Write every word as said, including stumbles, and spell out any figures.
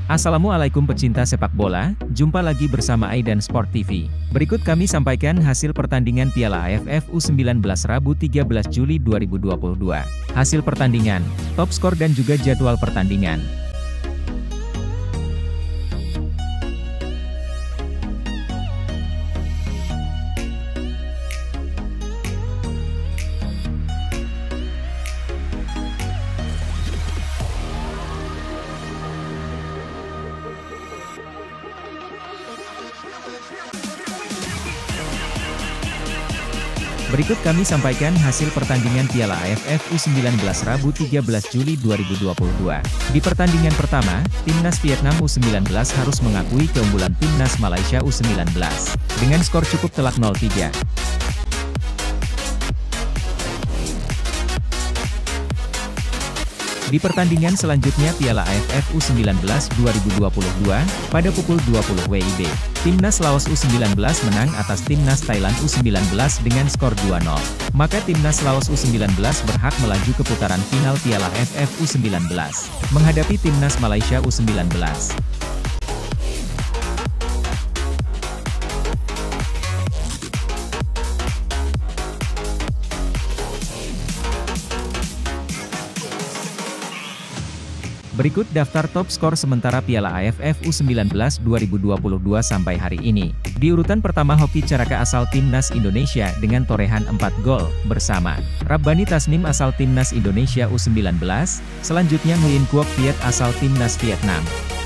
Assalamualaikum pecinta sepak bola, jumpa lagi bersama Aidan Sport T V. Berikut kami sampaikan hasil pertandingan Piala A F F U sembilan belas Rabu tiga belas Juli dua ribu dua puluh dua. Hasil pertandingan, top skor dan juga jadwal pertandingan. Berikut kami sampaikan hasil pertandingan Piala A F F U sembilan belas Rabu tiga belas Juli dua ribu dua puluh dua. Di pertandingan pertama, Timnas Vietnam U sembilan belas harus mengakui keunggulan Timnas Malaysia U sembilan belas, dengan skor cukup telak nol tiga. Di pertandingan selanjutnya Piala A F F U sembilan belas dua ribu dua puluh dua, pada pukul dua puluh W I B, Timnas Laos U sembilan belas menang atas Timnas Thailand U sembilan belas dengan skor dua nol. Maka Timnas Laos U sembilan belas berhak melaju ke putaran final Piala A F F U sembilan belas, menghadapi Timnas Malaysia U sembilan belas. Berikut daftar top skor sementara Piala A F F U sembilan belas dua ribu dua puluh dua sampai hari ini. Di urutan pertama Hoki Caraka asal Timnas Indonesia dengan torehan empat gol, bersama Rabbani Tasnim asal Timnas Indonesia U sembilan belas, selanjutnya Nguyen Quoc Viet asal Timnas Vietnam.